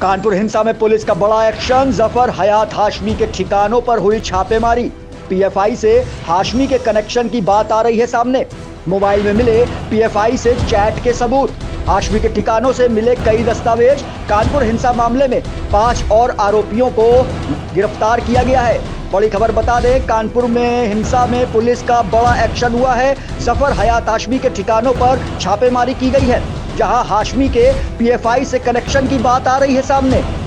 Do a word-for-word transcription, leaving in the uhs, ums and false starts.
कानपुर हिंसा में पुलिस का बड़ा एक्शन। जफर हयात हाशमी के ठिकानों पर हुई छापेमारी। पीएफआई से हाशमी के कनेक्शन की बात आ रही है सामने। मोबाइल में मिले पीएफआई से चैट के सबूत। हाशमी के ठिकानों से मिले कई दस्तावेज। कानपुर हिंसा मामले में पांच और आरोपियों को गिरफ्तार किया गया है। बड़ी खबर बता दें, कानपुर में हिंसा में पुलिस का बड़ा एक्शन हुआ है। जफर हयात हाशमी के ठिकानों पर छापेमारी की गई है, जहां हाशमी के पीएफआई से कनेक्शन की बात आ रही है सामने।